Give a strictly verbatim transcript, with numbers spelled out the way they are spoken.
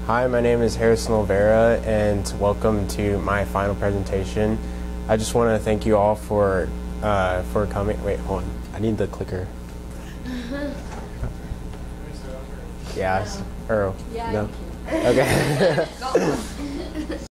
Hi, my name is Harrison Olvera, and welcome to my final presentation. I just want to thank you all for uh, for coming. Wait, hold on. I need the clicker. Yeah. Or Yeah, no. you can. Okay.